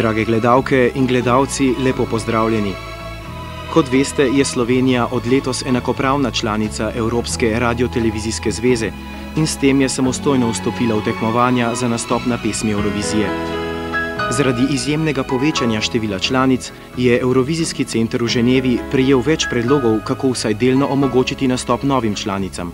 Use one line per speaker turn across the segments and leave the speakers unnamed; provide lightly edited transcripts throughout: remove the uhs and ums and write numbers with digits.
Drage gledalke in gledalci, lepo pozdravljeni. Kot veste, je Slovenija od letos enakopravna članica Evropske radiotelevizijske zveze in s tem je samostojno vstopila v tekmovanja za nastop na pesmi Eurovizije. Zaradi izjemnega povečanja števila članic je Eurovizijski center v Ženevi prejel več predlogov, kako vsaj delno omogočiti nastop novim članicam.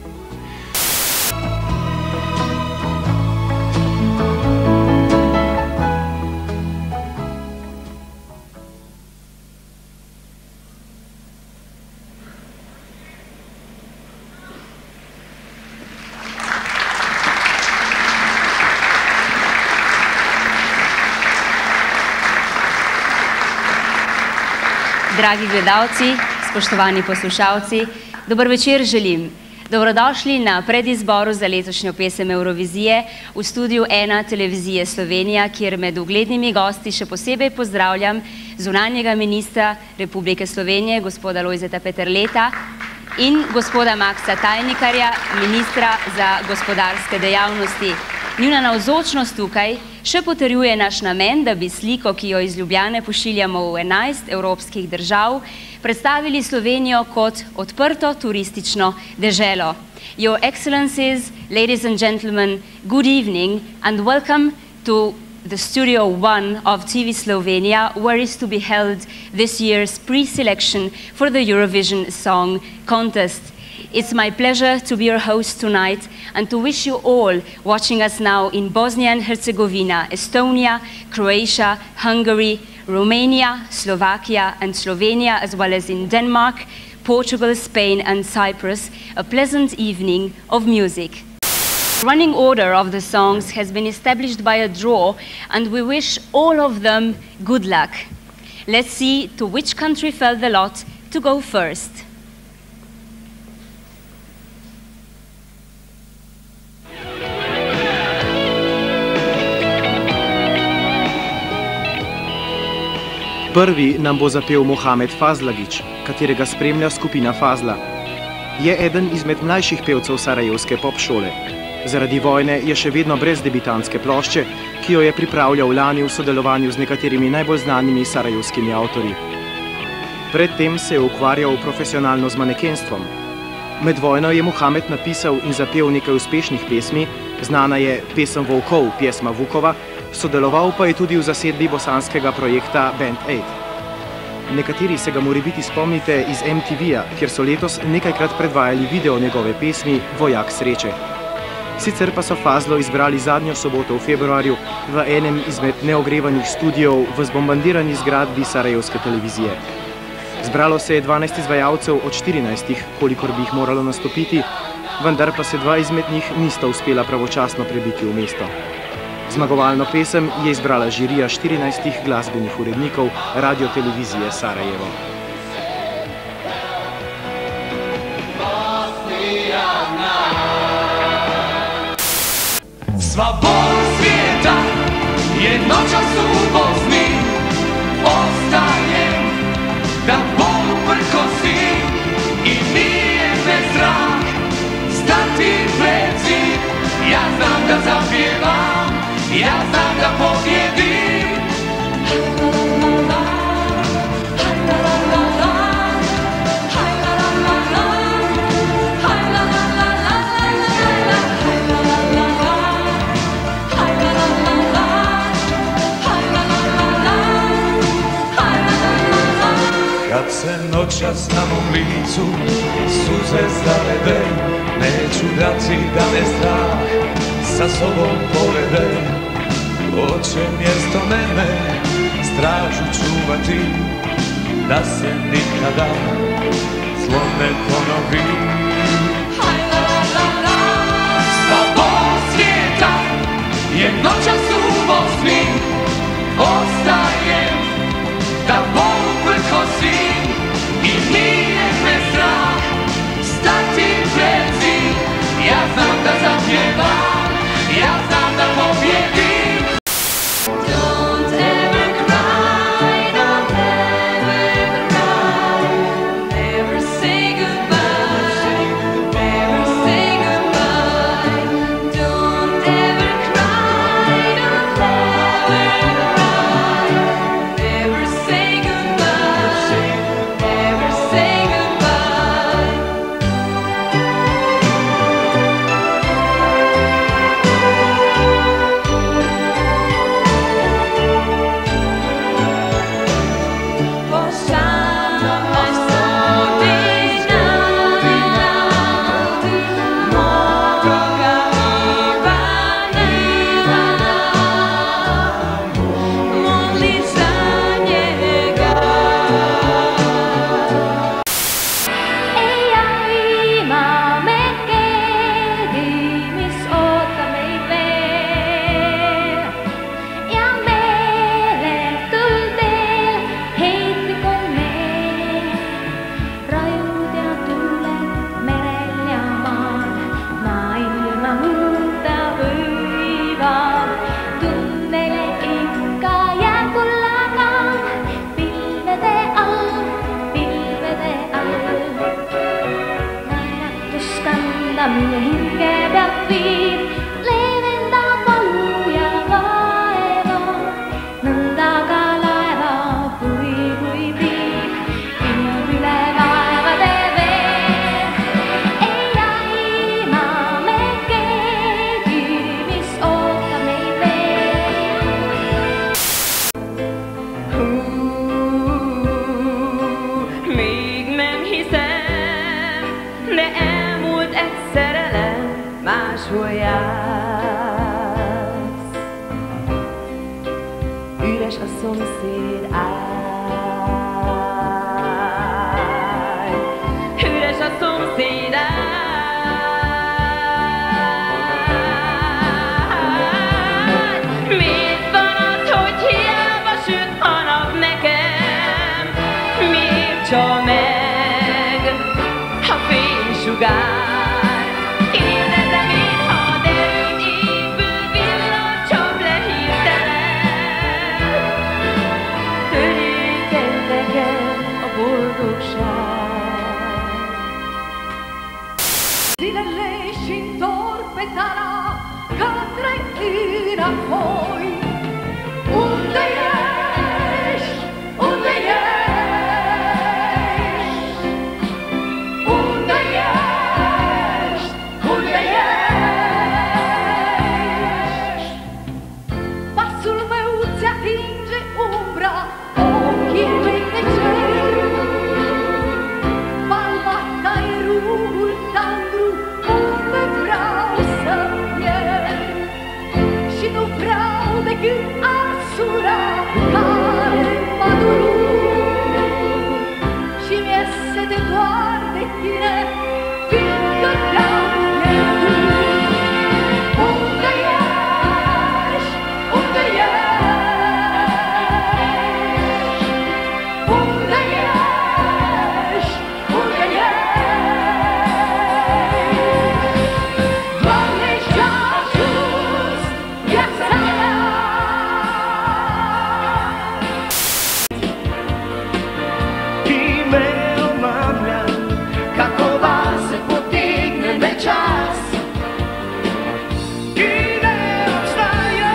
Dragi gledalci, spoštovani poslušalci, dober večer želim. Dobrodošli na predizboru za letošnjo pesem Eurovizije v studiu 1 televizije Slovenija, kjer med uglednimi gosti še posebej pozdravljam zunanjega ministra Republike Slovenije, gospoda Lojzeta Peterleta, in gospoda Maksa Tajnikarja, ministra za gospodarske dejavnosti. Njuna navzočnost tukaj še potrjuje naš namen, da bi sliko, ki jo iz Ljubljane pošiljamo v 11 evropskih držav, predstavili Slovenijo kot odprto turistično deželo. Your Excellencies, ladies and gentlemen, good evening and welcome to the Studio 1 of TV Slovenia, where is to be held this year's pre-selection for the Eurovision Song Contest. It's my pleasure to be your host tonight and to wish you all watching us now in Bosnia and Herzegovina, Estonia, Croatia, Hungary, Romania, Slovakia and Slovenia, as well as in Denmark, Portugal, Spain and Cyprus, a pleasant evening of music. The running order of the songs has been established by a draw and we wish all of them good luck. Let's see to which country fell the lot to go first.
Prvi nam bo zapel Mohamed Fazlagić, katerega spremlja skupina Fazla. Je eden izmed mlajših pevcev sarajevske pop šole. Zaradi vojne je še vedno brez debitantske plošče, ki jo je pripravljal lani v sodelovanju z nekaterimi najbolj znanimi sarajevskimi avtorji. Predtem se je ukvarjal profesionalno z manekenstvom. Med vojno je Mohamed napisal in zapel nekaj uspešnih pesmi, znana je Pesem volkov, pjesma Vukova, sodeloval pa je tudi v zasedbi bosanskega projekta Band 8. Nekateri se ga morebiti spomnite iz MTV-ja, kjer so letos nekajkrat predvajali video njegove pesmi Vojak sreče. Sicer pa so Fazlo izbrali zadnjo soboto v februarju v enem izmed neogrevanih studijev v zbombardirani zgradbi sarajevske televizije. Zbralo se je 12 izvajalcev od 14, kolikor bi jih moralo nastopiti, vendar pa se 2 izmed njih nista uspela pravočasno prebiti v mesto. Zmagovalno pesem je izbrala žirija 14 glasbenih urednikov radiotelevizije Sarajevo.
Sva bol svijeta je noćas u Bosni, ostajem da bol prkosi i nije me strah stati pred zid. Ja znam da zapjevam, ja znam da pobjedim. Kad se noćas na mom licu suze zavede, neću dati da me strah sa sobom povede. Hoće mjesto mene stražu čuvati, da se nikada zlo ne ponovi. Sva bol svijeta je noćas u Bosni, ostajem da bol prkosim i nije me strah stati pred zid. Ja znam da zapjevam, ja znam da pobjedim.
szomszéd ágy. Üres a szomszéd ágy. Miért van az, hogy hiába süt a nap nekem? Miért csal meg a fénysugár?
Poi, unde ești? Unde ești? Unde ești? Unde ești? Pasul meu ți-atinge umbra, ochii mei te cer. Palma ta-i rugul tandru, unde vreau să pierd. Și nu vreau decât arsura care m-a durut. Și mi-e sete doar de tine, fiindcă te-am pierdut. Unde ești? Unde ești? Unde ești? Unde ești? Doamne, și-a ajuns viața mea.
Kimeo mamlja, kako vas se potegne me čas. Ki ne obstaja,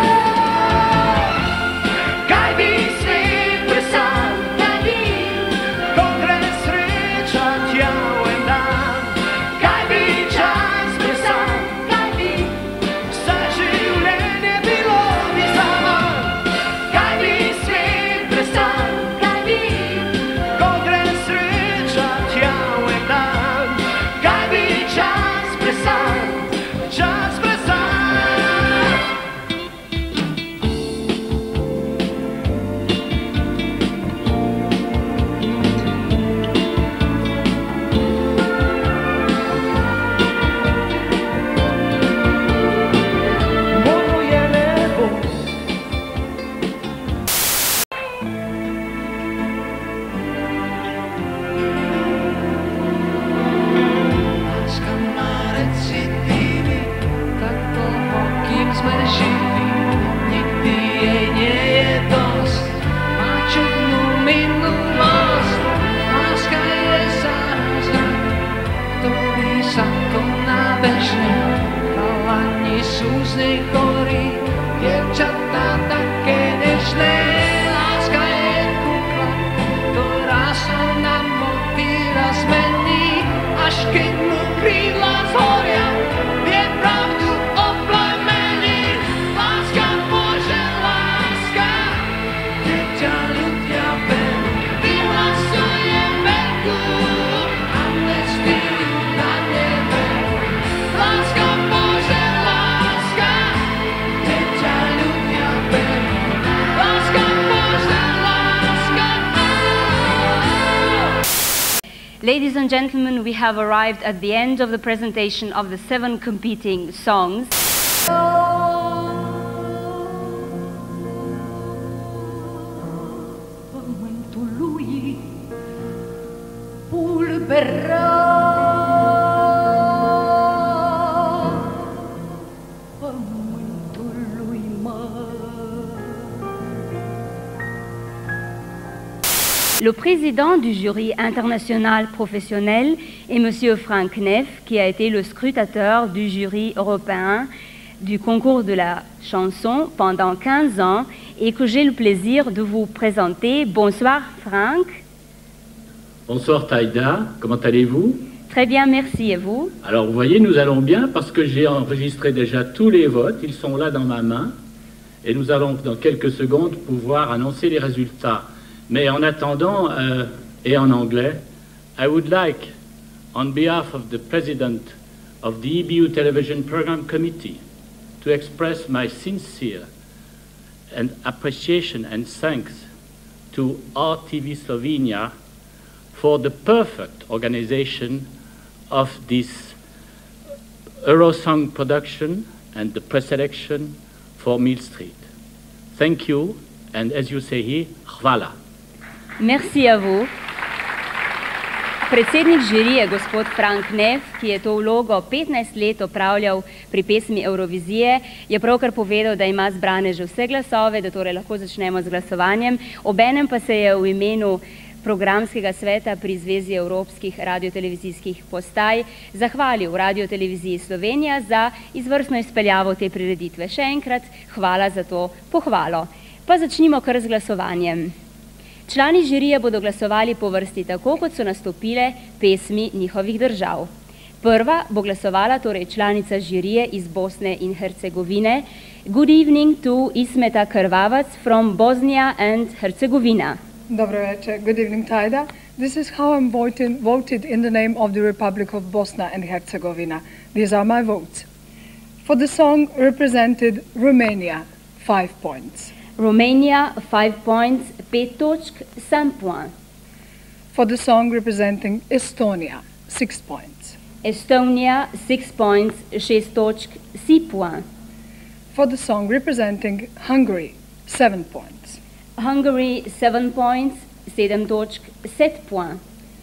kaj bi svet presal, kaj bi, ko gre sreča tja v en dan. Kaj bi čas presal, kaj bi, vse življenje bilo bi zaman. Kaj bi svet presal, kaj bi, ko gre sreča tja v en dan. Kaj bi čas presal, čas presal. Moje nebo, láska má recidívy, tak dlho, kým sme živí, nikdy jej nie je dosť. Má čudnú minulosť, láska je zázrak, ktorý sa koná bežne. Chalani sú z nej chorí, dievčatá také nežné. Láska je kukla, ktorá sa na motýla zmení, až keď mu krídla zhoria, vie pravdu oplemení. Láska Bože, láska, keď ťa ľudia berú, vyhlasuje veľkú amnestiu na nebe. Láska Bože, láska, keď ťa ľudia berú, láska Bože, láska.
Ladies and gentlemen, we have arrived at the end of the presentation of the 7 competing songs.
Pământul lui pulbera, pământul lui
Le président du jury international professionnel est M. Frank Neff, qui a été le scrutateur du jury européen du concours de la chanson pendant 15 ans et que j'ai le plaisir de vous présenter. Bonsoir Frank.
Bonsoir Taïda, comment allez-vous?
Très bien, merci, et vous?
Alors vous voyez, nous allons bien parce que j'ai enregistré déjà tous les votes, ils sont là dans ma main et nous allons dans quelques secondes pouvoir annoncer les résultats. Mais en attendant, et en anglais, I would like, on behalf of the President of the EBU Television Program Committee, to express my sincere and appreciation and thanks to RTV Slovenia for the perfect organization of this Eurosong production and the preselection for Millstreet. Thank you, and as you say here, hvala.
Merci à vous. Predsednik žirije, gospod Frank Neff, ki je to vlogo 15 let opravljal pri pesmi Eurovizije, je pravkar povedal, da ima zbrane že vse glasove, da torej lahko začnemo z glasovanjem. Obenem pa se je v imenu programskega sveta pri Zvezi evropskih radiotelevizijskih postaj zahvalil Radioteleviziji Slovenija za izvrstno izpeljavo te prireditve. Še enkrat hvala za to pohvalo. Pa začnimo kar z glasovanjem. Člani žirije bodo glasovali po vrsti tako, kot so nastopile pesmi njihovih držav. Prva bo glasovala torej članica žirije iz Bosne in Hercegovine. Good evening to Ismeta Krvavac from Bosnia and Herzegovina.
Dobro večer. Good evening, Tajda. This is how I'm voted in the name of the Republic of Bosnia and Herzegovina. These are my votes. For the song represented Romania, 5 points.
Romania, 5 points, 5 točk, 7 points.
For the song representing Estonia, 6 points.
Estonia, 6 points, 6 točk, 6 points.
For the song representing Hungary, 7 points.
Hungary, 7 points, 7 točk, 7 points.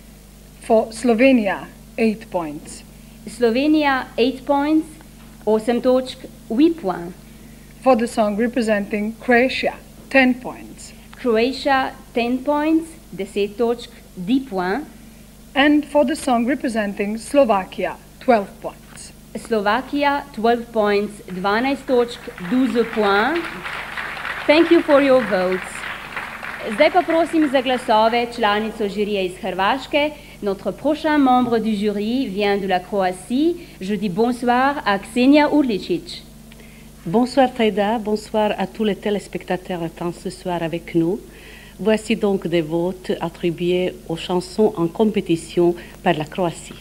For Slovenia, 8 points.
Slovenia, 8 points, 8 točk, 8 points.
For the song representing Croatia, 10 points.
Croatia, 10 points, 10 točk, 10 points.
And for the song representing Slovakia, 12 points.
Slovakia, 12 points, 12 točk, 12 points. Thank you for your votes. Zdaj pa prosim za glasove članico žirije iz Hrvaške. Notre prochain membre du jury vient de la Croatie. Je dis bonsoir à Ksenija Urličić.
Bonsoir Taïda, bonsoir à tous les téléspectateurs étant ce soir avec nous. Voici donc des votes attribués aux chansons en compétition par la Croatie.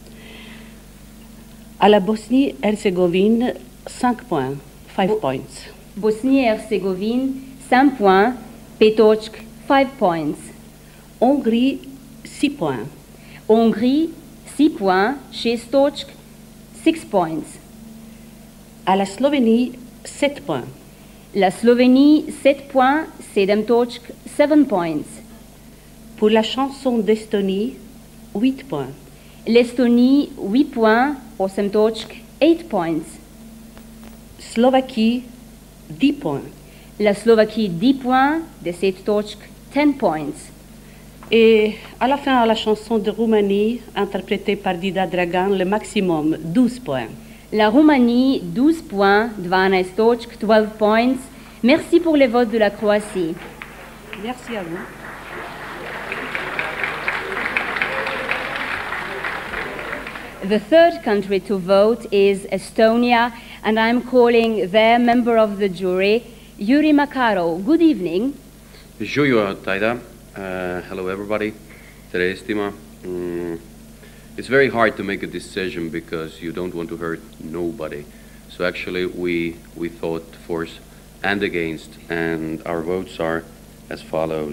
À la Bosnie-Herzégovine, 5 points, 5 points.
Bosnie-Herzégovine, 5 points, 5 točk, 5 points.
Hongrie, 6 points.
Hongrie, 6 points, 6 točk, 6 points.
À la Slovénie, 7 points.
La Slovénie, 7 points, 7 točk, 7 points.
Pour la chanson d'Estonie, 8 points.
L'Estonie, 8 points, 8 točk, 8 points.
Slovaquie, 10 points.
La Slovaquie, 10 points, 10 točk, 10 points.
Et à la fin, à la chanson de Roumanie, interprétée par Dida Dragan, le maximum, 12 points.
La Roumanie, 12 points, 12 točk, 12 points. Merci pour les votes de la Croatie.
Merci à vous.
The third country to vote is Estonia, and I'm calling their member of the jury, Yuri Makarov. Good evening.
Živijo, Tajda. Hello everybody. Terestima. It's very hard to make a decision because you don't want to hurt nobody. So actually we thought for and against, and our votes are as follows.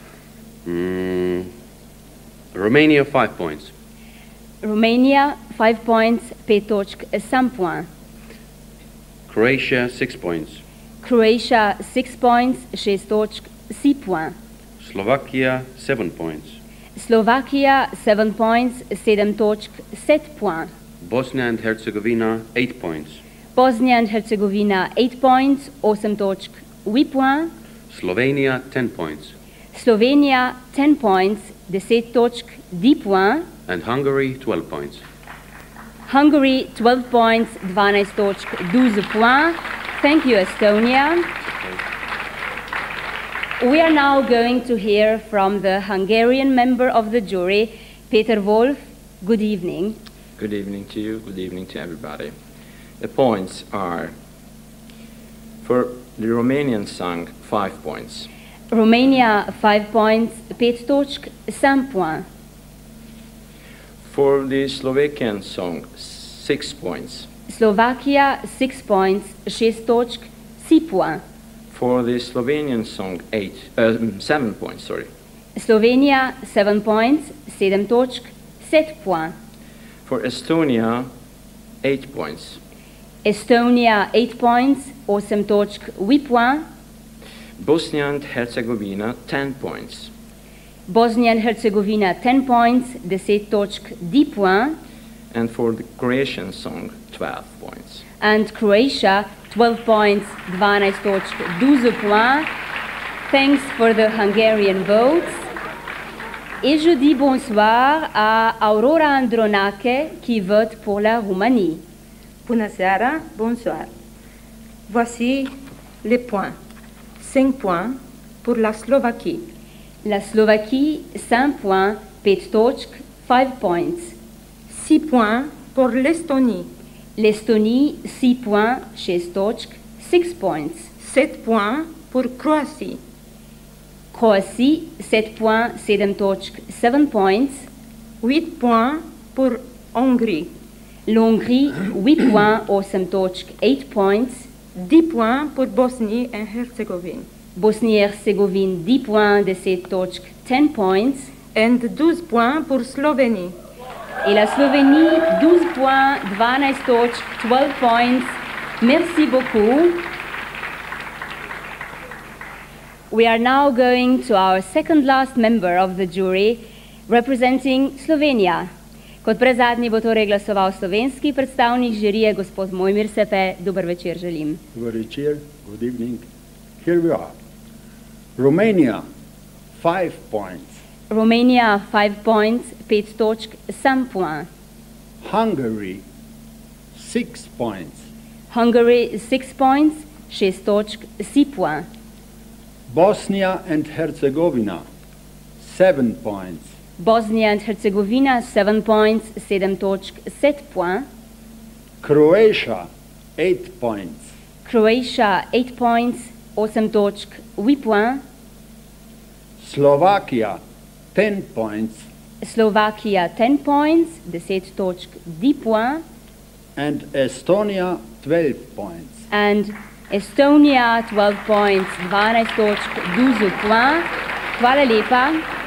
Romania, 5 points.
Romania, 5 points, 5 točk, 7 points.
Croatia, 6 points.
Croatia, 6 points, 6 točk, 6 points.
Slovakia, 7 points.
Slovakia, 7 points, 7 točk, 7 points.
Bosnia and Herzegovina, 8 points.
Bosnia and Herzegovina, 8 points, 8 točk, 8 points.
Slovenia, 10 points.
Slovenia, 10 points, 10 točk, 10 points.
And Hungary, 12 points.
Hungary, 12 points, 12 točk, 12 points. Thank you, Estonia. We are now going to hear from the Hungarian member of the jury, Peter Wolf. Good evening.
Good evening to you. Good evening to everybody. The points are, for the Romanian song, 5 points.
Romania, 5 points, 5 točk, 7 points.
For the Slovakian song, 6 points.
Slovakia, 6 points, 6 točk, 6 points.
For the Slovenian song, 7 points, sorry.
Slovenija 7 points, 7 točk, 7 points.
For Estonia, 8 points.
Estonia 8 points, 8 točk, 8 points.
Bosnia and Herzegovina, 10 points.
Bosnia and Herzegovina 10 points, 10 točk, 10 points.
And for the Croatian song, 12 points.
And Croatia 12 points, 12 točk, 12 points. Thanks for the Hungarian votes. Et je dis bonsoir à Aurora Andronache qui vote pour la Roumanie.
Bună seara, bonsoir. Voici les points. 5 points pour la Slovaquie.
La Slovaquie 5 points, 5 točk, 5 points.
6 points pour l'Estonie.
L'Estonie 6 points, 6 točk, 6 points.
7 points pour Croatie.
Croatie 7 points, 7 točk, 7 points.
8 points pour Hongrie.
L'Hongrie 8 points, 8 točk, 8 points.
10 points pour Bosnie et Herzégovine.
Bosnie-Herzégovine 10 points, 17 točk, 10 points.
And 12 points pour Slovénie.
Et la Slovénie 12 points, 12 točk, 12 points. Merci beaucoup. We are now going to our second last member of the jury, representing Slovenia. Kot prezadnji bo torej glasoval slovenski predstavnik žirije, gospod Mojmir Sepe. Dober večer želim.
Dober večer, good evening. Here we are. Romania, 5 points.
Romania 5 points, 5 točk, 1 point.
Hungary, 6 points.
Hungary 6 points, 6 točk, 6 point.
Bosnia and Herzegovina, 7 points.
Bosnia and Herzegovina 7 points, 7 točk, 7 point.
Croatia, 8 points.
Croatia 8 points, 8 točk, 8 point.
Slovakia, 10 points.
Slovakia 10 points, 10 točk, 10 point.
And Estonia, 12 points.
And Estonia 12 points, 12 točk, 12 point. Hvala lepa.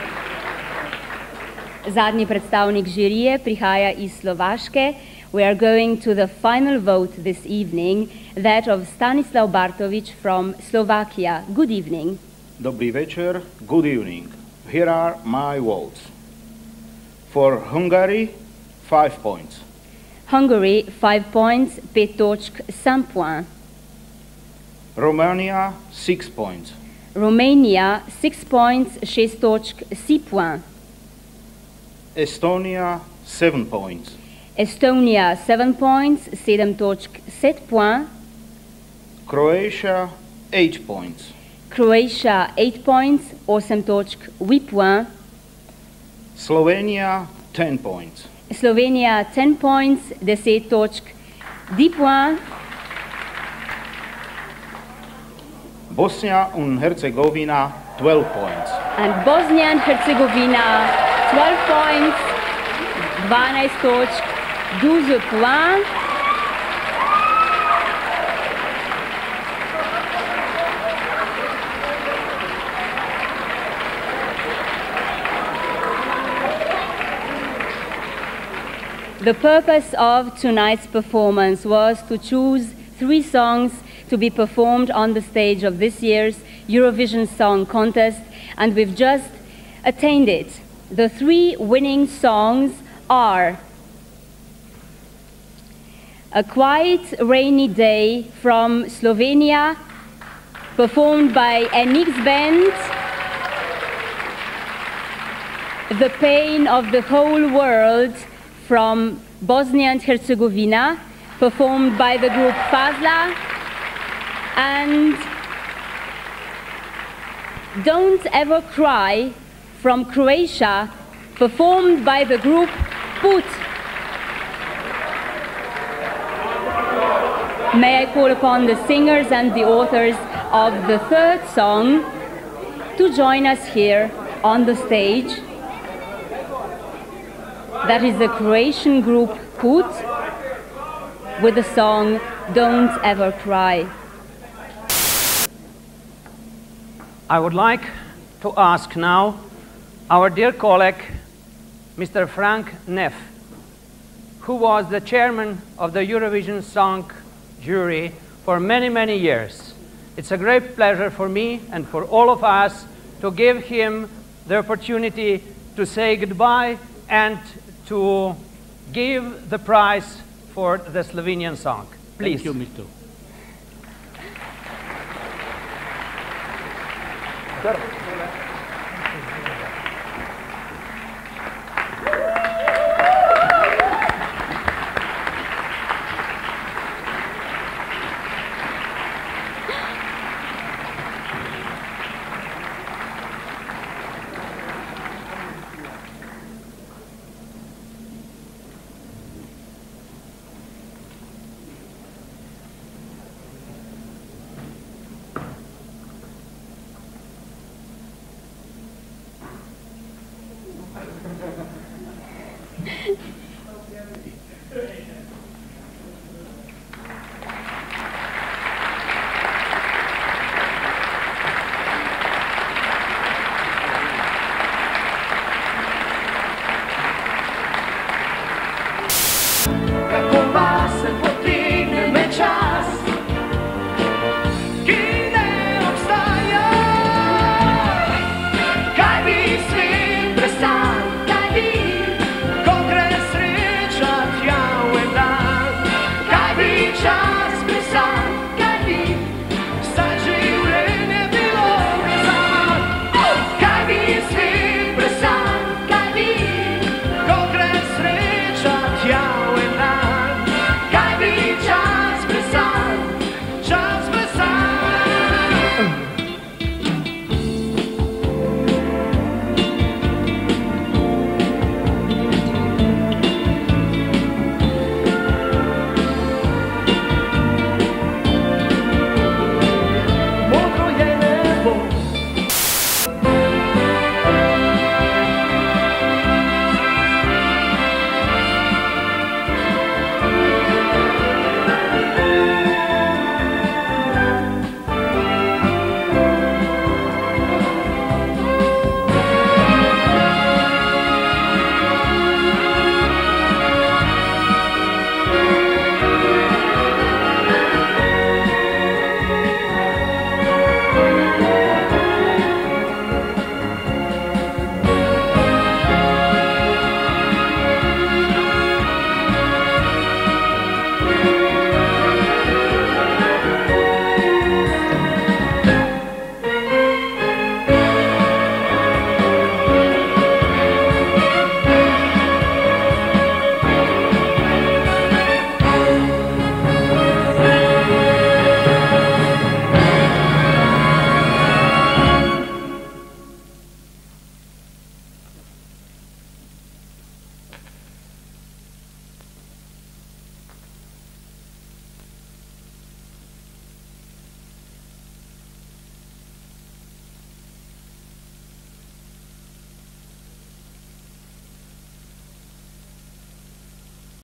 Zadnji predstavnik žirije prihaja iz Slovaške. We are going to the final vote this evening, that of Stanislav Bartović from Slovakia. Good evening.
Dobrý večer, good evening. Here are my votes. For Hungary, 5 points.
Hungary 5 points, 5 točk, 1 point.
Romania, 6 points.
Romania 6 points, 6 točk, 6 point.
Estonia, 7 points.
Estonia 7 points, 7 točk, 7 point.
Croatia, 8 points.
Croatia 8 points, 8 točk, 8 point.
Slovenia, 10 points.
Slovenia 10 points, 10 točk, 10 point.
Bosnia and Herzegovina, 12 points.
And Bosnia and Herzegovina 12 points, 12 točk, 12 point. The purpose of tonight's performance was to choose 3 songs to be performed on the stage of this year's Eurovision Song Contest, and we've just attained it. The 3 winning songs are A Quiet Rainy Day from Slovenia, performed by NX Band, The Pain of the Whole World from Bosnia and Herzegovina, performed by the group Fazla, and Don't Ever Cry from Croatia, performed by the group Put. May I call upon the singers and the authors of the 3rd song to join us here on the stage. That is the Croatian group Put with the song Don't Ever Cry.
I would like to ask now our dear colleague, Mr. Frank Neff, who was the chairman of the Eurovision Song Jury for many, many years. It's a great pleasure for me and for all of us to give him the opportunity to say goodbye and to give the prize for the Slovenian song. Please.
Thank you, Mr.